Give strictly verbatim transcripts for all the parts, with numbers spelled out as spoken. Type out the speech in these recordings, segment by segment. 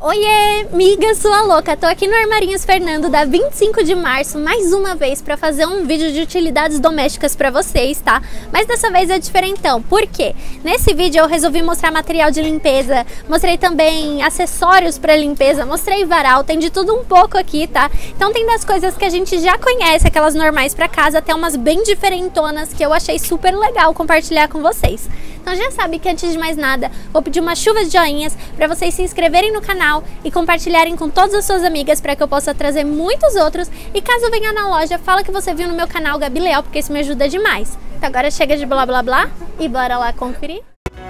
Oiê, amiga, sua louca! Tô aqui no Armarinhos Fernando da vinte e cinco de março, mais uma vez pra fazer um vídeo de utilidades domésticas pra vocês, tá? Mas dessa vez é diferentão, por quê? Nesse vídeo eu resolvi mostrar material de limpeza, mostrei também acessórios pra limpeza, mostrei varal, tem de tudo um pouco aqui, tá? Então tem das coisas que a gente já conhece, aquelas normais pra casa, até umas bem diferentonas que eu achei super legal compartilhar com vocês. Então já sabe que antes de mais nada, vou pedir uma chuva de joinhas pra vocês se inscreverem no canal e compartilharem com todas as suas amigas para que eu possa trazer muitos outros. E caso venha na loja, fala que você viu no meu canal Gabi Leal, porque isso me ajuda demais. Então agora chega de blá blá blá e bora lá conferir.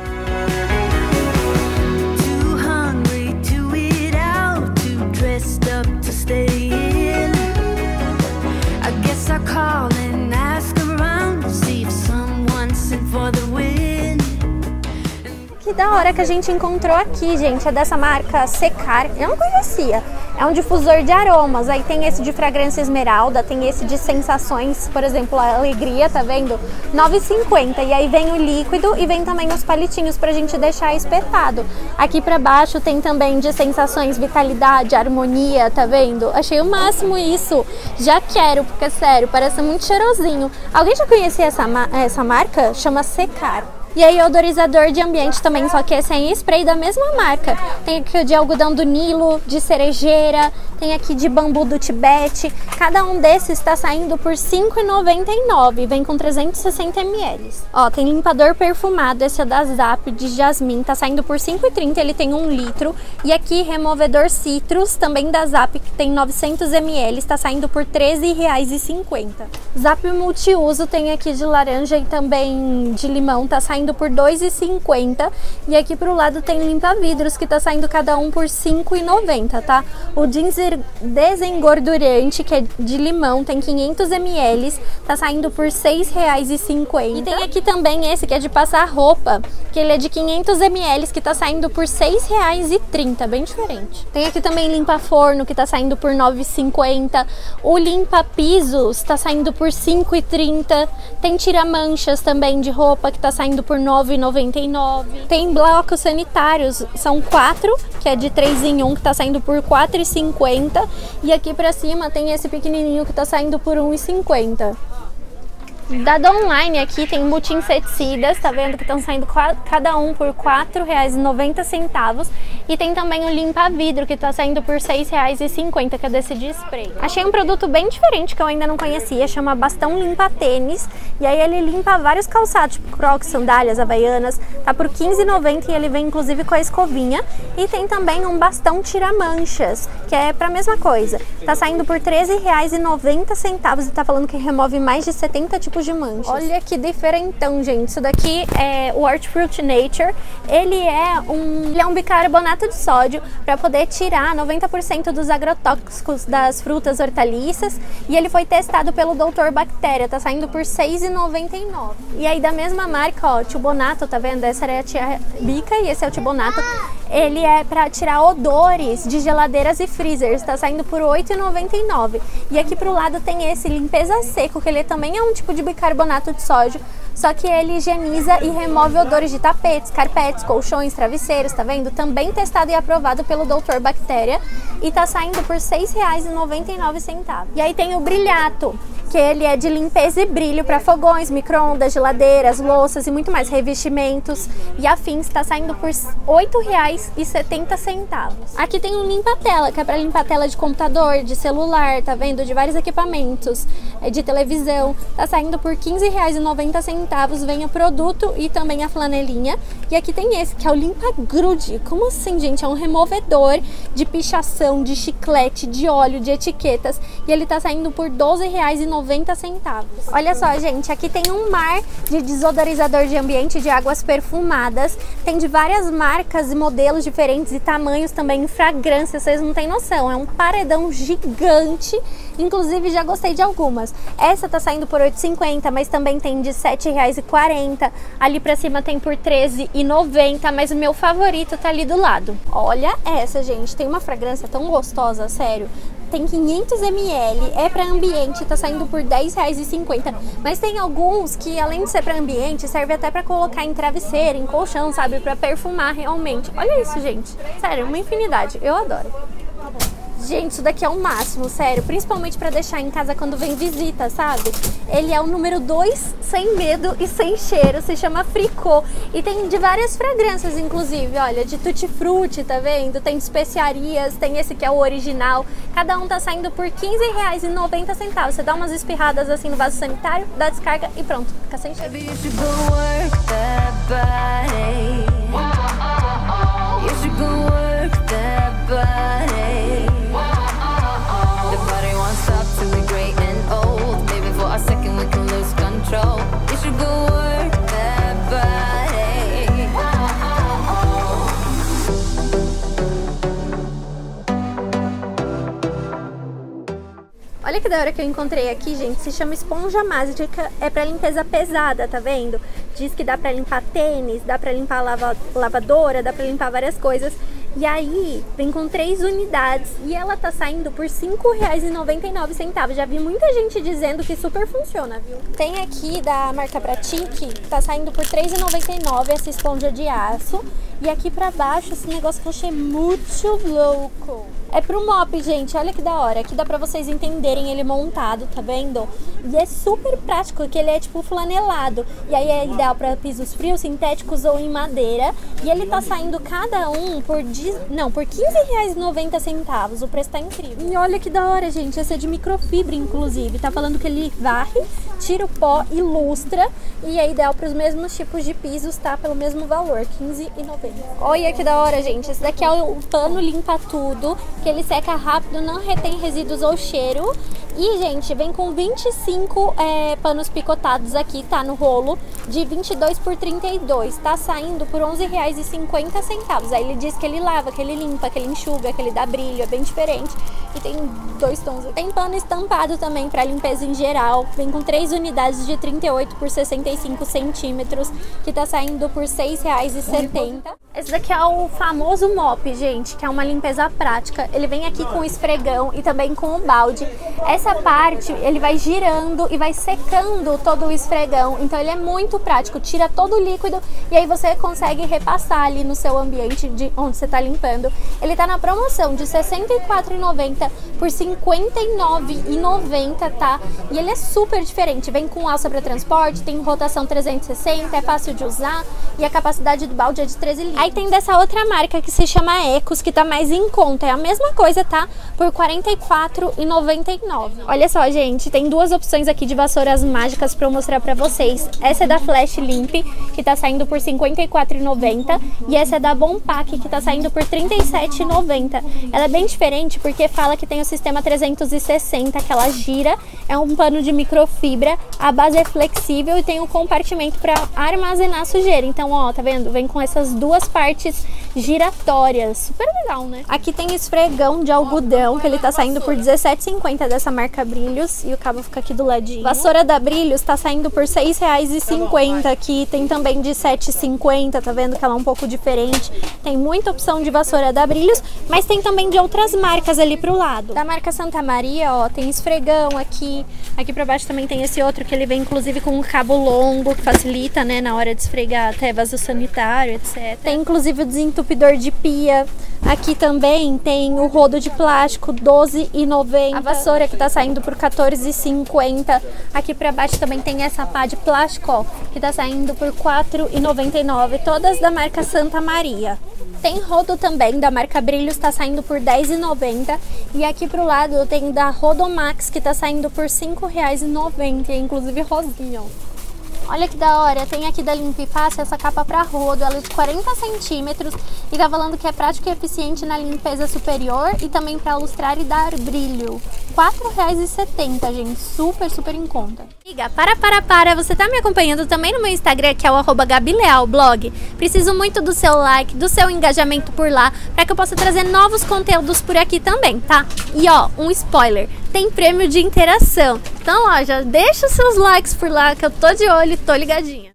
Que da hora que a gente encontrou aqui, gente, é dessa marca Secar, eu não conhecia, é um difusor de aromas, aí tem esse de fragrância esmeralda, tem esse de sensações, por exemplo, a alegria, tá vendo? nove reais e cinquenta centavos, e aí vem o líquido e vem também os palitinhos pra gente deixar espetado. Aqui pra baixo tem também de sensações, vitalidade, harmonia, tá vendo? Achei o máximo isso, já quero, porque sério, parece muito cheirosinho. Alguém já conhecia essa, essa marca? Chama Secar. E aí odorizador de ambiente também, só que esse é em spray da mesma marca. Tem aqui o de algodão do Nilo, de cerejeira, tem aqui de bambu do Tibete. Cada um desses está saindo por cinco reais e noventa e nove centavos, vem com trezentos e sessenta mililitros. Ó, tem limpador perfumado, esse é da Zap, de jasmim, tá saindo por cinco reais e trinta centavos, ele tem um litro. E aqui removedor citrus, também da Zap, que tem novecentos mililitros, está saindo por treze reais e cinquenta centavos. Zap multiuso tem aqui de laranja e também de limão, tá saindo por dois reais e cinquenta centavos, e aqui pro lado tem limpa vidros que tá saindo cada um por cinco reais e noventa centavos, tá? O desengordurante, que é de limão, tem quinhentos mililitros, tá saindo por seis reais e cinquenta centavos. E tem aqui também esse que é de passar roupa, que ele é de quinhentos mililitros, que tá saindo por seis reais e trinta centavos, bem diferente. Tem aqui também limpa forno, que tá saindo por nove reais e cinquenta centavos. O limpa pisos tá saindo por cinco reais e trinta centavos. Tem tira manchas também de roupa, que tá saindo por nove reais e noventa e nove centavos. Tem blocos sanitários, são quatro, que é de três em um, que tá saindo por quatro reais e cinquenta centavos. E aqui pra cima tem esse pequenininho que tá saindo por um real e cinquenta centavos. Da Donline aqui tem multi-inseticidas, tá vendo que estão saindo cada um por quatro reais e noventa centavos. E tem também o limpa vidro, que tá saindo por seis reais e cinquenta centavos, que é desse de spray. Achei um produto bem diferente que eu ainda não conhecia, chama Bastão Limpa Tênis. E aí ele limpa vários calçados, tipo crocs, sandálias, havaianas, tá por quinze reais e noventa centavos, e ele vem inclusive com a escovinha. E tem também um bastão tira manchas, que é pra mesma coisa. Tá saindo por treze reais e noventa centavos e tá falando que remove mais de setenta tipos de manchas. Olha que diferentão, gente. Isso daqui é o Hortifruti Nature. Ele é um, ele é um bicarbonato de sódio para poder tirar noventa por cento dos agrotóxicos das frutas hortaliças, e ele foi testado pelo doutor Bactéria, tá saindo por seis reais e noventa e nove centavos. E aí da mesma marca, ó, Tibonato, tá vendo? Essa é a tia Bica e esse é o Tibonato. Ele é para tirar odores de geladeiras e freezers, tá saindo por oito reais e noventa e nove centavos. E aqui pro lado tem esse limpeza seco, que ele também é um tipo de bicarbonato de sódio, só que ele higieniza e remove odores de tapetes, carpetes, colchões, travesseiros, tá vendo? Também testado e aprovado pelo doutor Bactéria, e tá saindo por seis reais e noventa e nove centavos. E aí tem o Brilhato, que ele é de limpeza e brilho para fogões, micro-ondas, geladeiras, louças e muito mais, revestimentos e afins, está saindo por oito reais e setenta centavos. Aqui tem um limpa-tela, que é para limpar tela de computador, de celular, tá vendo? De vários equipamentos, de televisão, tá saindo por quinze reais e noventa centavos, vem o produto e também a flanelinha. E aqui tem esse, que é o limpa-grude. Como assim, gente? É um removedor de pichação, de chiclete, de óleo, de etiquetas, e ele tá saindo por doze reais e noventa centavos. Olha só, gente, aqui tem um mar de desodorizador de ambiente de águas perfumadas. Tem de várias marcas e modelos diferentes e tamanhos também, em fragrância, vocês não têm noção. É um paredão gigante, inclusive já gostei de algumas. Essa tá saindo por oito reais e cinquenta centavos, mas também tem de sete reais e quarenta centavos. Ali pra cima tem por treze reais e noventa centavos, mas o meu favorito tá ali do lado. Olha essa, gente, tem uma fragrância tão gostosa, sério. tem quinhentos mililitros, é para ambiente, tá saindo por dez reais e cinquenta centavos. Mas tem alguns que, além de ser para ambiente, serve até para colocar em travesseiro, em colchão, sabe? Para perfumar realmente. Olha isso, gente. Sério, uma infinidade. Eu adoro. Gente, isso daqui é o máximo, sério. Principalmente pra deixar em casa quando vem visita, sabe? Ele é o número dois, sem medo e sem cheiro. Se chama Fricô. E tem de várias fragrâncias, inclusive. Olha, de tutti-frutti, tá vendo? Tem especiarias, tem esse que é o original. Cada um tá saindo por quinze reais e noventa centavos. Você dá umas espirradas assim no vaso sanitário, dá descarga e pronto. Fica sem cheiro. Olha que da hora que eu encontrei aqui, gente, se chama esponja mágica, é pra limpeza pesada, tá vendo? Diz que dá pra limpar tênis, dá pra limpar lava, lavadora, dá pra limpar várias coisas. E aí, vem com três unidades e ela tá saindo por cinco reais e noventa e nove centavos. Já vi muita gente dizendo que super funciona, viu? Tem aqui da marca Pratique, tá saindo por três reais e noventa e nove centavos essa esponja de aço. E aqui pra baixo, esse negócio que eu achei muito louco. É pro mop, gente, olha que da hora. Aqui dá pra vocês entenderem ele montado, tá vendo? E é super prático, que ele é tipo flanelado. E aí é ideal pra pisos frios, sintéticos ou em madeira. E ele tá saindo cada um por, não, por quinze reais e noventa centavos. O preço tá incrível. E olha que da hora, gente. Esse é de microfibra, inclusive. Tá falando que ele varre, tira o pó e lustra. E é ideal pros mesmos tipos de pisos, tá? Pelo mesmo valor, quinze reais e noventa centavos. Olha que da hora, gente. Esse daqui é o pano limpa tudo, que ele seca rápido, não retém resíduos ou cheiro. E, gente, vem com vinte e cinco é, panos picotados aqui, tá? No rolo, de vinte e dois por trinta e dois. Tá saindo por onze reais e cinquenta centavos. Aí ele diz que ele lava, que ele limpa, que ele enxuga, que ele dá brilho, é bem diferente. E tem dois tons. Tem pano estampado também pra limpeza em geral. Vem com três unidades de trinta e oito por sessenta e cinco centímetros, que tá saindo por seis reais e setenta centavos. Esse daqui é o famoso mop, gente, que é uma limpeza prática. Ele vem aqui com esfregão e também com o balde. Essa parte, ele vai girando e vai secando todo o esfregão. Então ele é muito prático, tira todo o líquido e aí você consegue repassar ali no seu ambiente de onde você tá limpando. Ele tá na promoção de sessenta e quatro reais e noventa centavos por cinquenta e nove reais e noventa centavos, tá? E ele é super diferente. Vem com alça para transporte, tem rotação trezentos e sessenta, é fácil de usar e a capacidade do balde é de treze litros. Aí tem dessa outra marca que se chama Ecos, que tá mais em conta. É a mesma coisa, tá? Por quarenta e quatro reais e noventa e nove centavos. Olha só, gente, tem duas opções aqui de vassouras mágicas pra eu mostrar pra vocês. Essa é da Flash Limp, que tá saindo por cinquenta e quatro reais e noventa centavos. E essa é da Bompac, que tá saindo por trinta e sete reais e noventa centavos. Ela é bem diferente porque fala que tem o sistema trezentos e sessenta, que ela gira. É um pano de microfibra, a base é flexível e tem um compartimento pra armazenar sujeira. Então, ó, tá vendo? Vem com essas duas partes giratórias. Super legal, né? Aqui tem esfregão de algodão, que ele tá saindo por dezessete reais e cinquenta centavos dessa marca Brilhos. E o cabo fica aqui do ladinho. Vassoura da Brilhos tá saindo por seis reais e cinquenta centavos aqui. Tem também de sete reais e cinquenta centavos, tá vendo que ela é um pouco diferente. Tem muita opção de vassoura da Brilhos, mas tem também de outras marcas ali pro lado. Da marca Santa Maria, ó, tem esfregão aqui. Aqui pra baixo também tem esse outro que ele vem inclusive com um cabo longo, que facilita, né, na hora de esfregar até vaso sanitário, etcétera. Tem inclusive o desentupidor de pia. Aqui também tem o rodo de plástico, doze reais e noventa centavos. A vassoura que tá saindo por quatorze reais e cinquenta centavos. Aqui pra baixo também tem essa pá de plástico, ó, que tá saindo por quatro reais e noventa e nove centavos. Todas da marca Santa Maria. Tem rodo também da marca Brilhos, tá saindo por dez reais e noventa centavos. E aqui pro lado tem da Rodomax, que tá saindo por cinco reais e noventa centavos. Inclusive rosinha, ó. Olha que da hora, tem aqui da Limpa e Fácil essa capa para rodo, ela é de quarenta centímetros e tá falando que é prático e eficiente na limpeza superior e também para lustrar e dar brilho. quatro reais e setenta centavos, gente, super, super em conta. Amiga, para, para, para, você tá me acompanhando também no meu Instagram, que é o arroba Gabi Leal Blog. Preciso muito do seu like, do seu engajamento por lá, para que eu possa trazer novos conteúdos por aqui também, tá? E ó, um spoiler, tem prêmio de interação. Então, ó, já deixa os seus likes por lá, que eu tô de olho e tô ligadinha.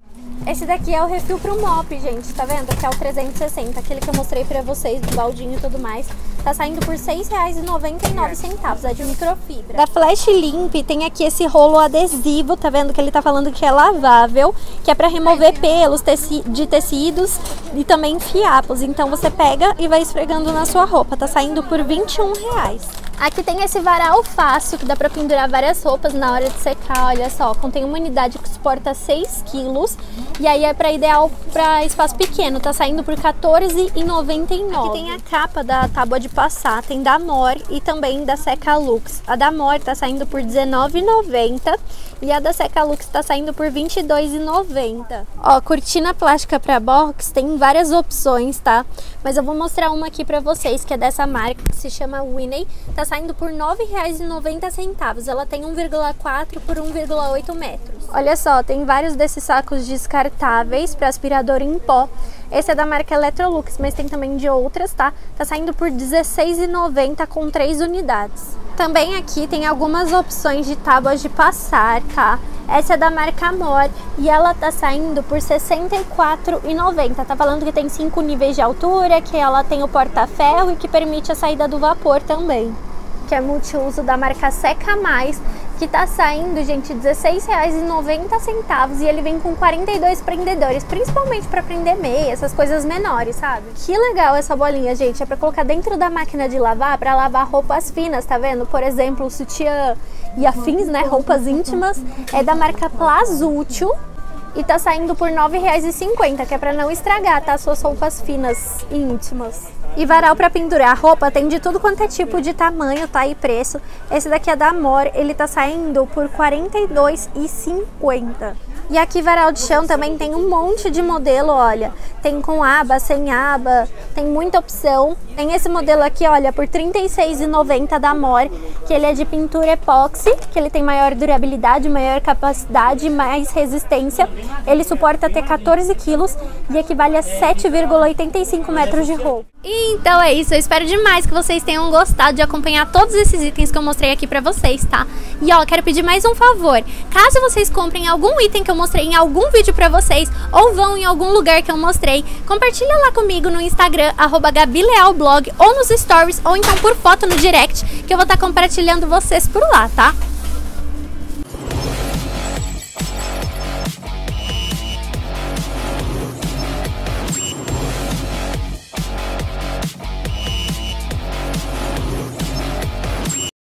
Esse daqui é o refil pro mop, gente, tá vendo? Que é o trezentos e sessenta, aquele que eu mostrei pra vocês, do baldinho e tudo mais. Tá saindo por seis reais e noventa e nove centavos, é de microfibra. Da Flash Limp tem aqui esse rolo adesivo, tá vendo que ele tá falando que é lavável, que é pra remover pelos teci de tecidos e também fiapos. Então você pega e vai esfregando na sua roupa, tá saindo por vinte e um reais. Aqui tem esse varal fácil, que dá pra pendurar várias roupas na hora de secar, olha só. Contém uma unidade que suporta seis quilos. E aí é pra ideal pra espaço pequeno, tá saindo por quatorze e noventa e nove. Aqui tem a capa da tábua de passar, tem da Amor e também da Seca Lux. A da Amor tá saindo por dezenove e noventa e a da Seca Lux tá saindo por vinte e dois e noventa. Ó, cortina plástica pra box tem várias opções, tá? Mas eu vou mostrar uma aqui pra vocês, que é dessa marca, que se chama Winnie. Tá saindo por nove reais e noventa centavos. Ela tem um vírgula quatro por um vírgula oito metros. Olha só, tem vários desses sacos descartáveis para aspirador em pó. Esse é da marca Electrolux, mas tem também de outras, tá? Tá saindo por dezesseis reais e noventa centavos com três unidades. Também aqui tem algumas opções de tábuas de passar, tá? Essa é da marca Amor e ela tá saindo por sessenta e quatro reais e noventa centavos. Tá falando que tem cinco níveis de altura, que ela tem o porta-ferro e que permite a saída do vapor também. Que é multiuso da marca Seca Mais, que tá saindo, gente, dezesseis reais e noventa centavos e ele vem com quarenta e dois prendedores, principalmente para prender meia, essas coisas menores, sabe? Que legal essa bolinha, gente, é para colocar dentro da máquina de lavar, para lavar roupas finas, tá vendo? Por exemplo, sutiã e afins, né, roupas íntimas, é da marca Plazútil e tá saindo por nove reais e cinquenta centavos, que é para não estragar, tá, suas roupas finas e íntimas. E varal para pendurar roupa tem de tudo quanto é tipo de tamanho, tá, e preço. Esse daqui é da Amor, ele tá saindo por quarenta e dois reais e cinquenta centavos. E aqui varal de chão também tem um monte de modelo, olha. Tem com aba, sem aba, tem muita opção. Tem esse modelo aqui, olha, por trinta e seis reais e noventa centavos da Amor, que ele é de pintura epóxi, que ele tem maior durabilidade, maior capacidade, mais resistência. Ele suporta até quatorze quilos e equivale a sete vírgula oitenta e cinco metros de roupa. Então é isso, eu espero demais que vocês tenham gostado de acompanhar todos esses itens que eu mostrei aqui pra vocês, tá? E ó, quero pedir mais um favor, caso vocês comprem algum item que eu mostrei em algum vídeo pra vocês, ou vão em algum lugar que eu mostrei, compartilha lá comigo no Instagram, arroba Gabi Leal Blog, ou nos stories, ou então por foto no direct, que eu vou estar compartilhando vocês por lá, tá?